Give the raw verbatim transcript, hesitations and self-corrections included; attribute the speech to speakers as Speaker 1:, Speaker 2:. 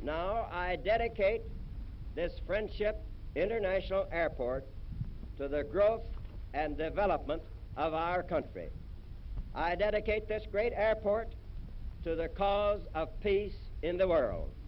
Speaker 1: Now I dedicate this Friendship International Airport to the growth and development of our country. I dedicate this great airport to the cause of peace in the world.